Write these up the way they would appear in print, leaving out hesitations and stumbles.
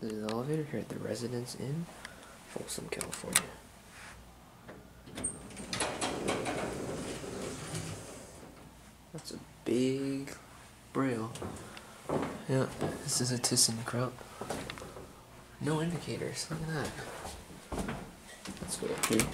This is the elevator here at the Residence Inn, Folsom, California. That's a big braille. Yeah, this is a ThyssenKrupp. No indicators, look at that. Let's go up here.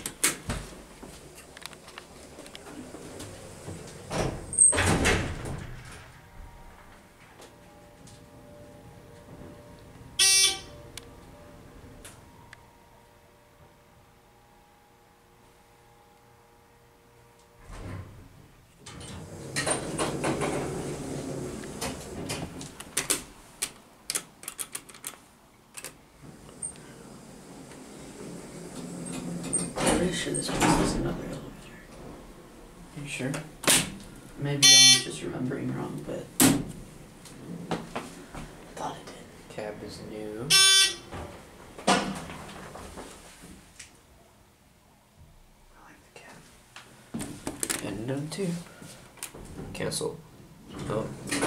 I'm pretty sure this one is another elevator. Are you sure? Maybe I'm just remembering wrong, but I thought it did. Cab is new. I like the cab. And done too. Cancel. Oh.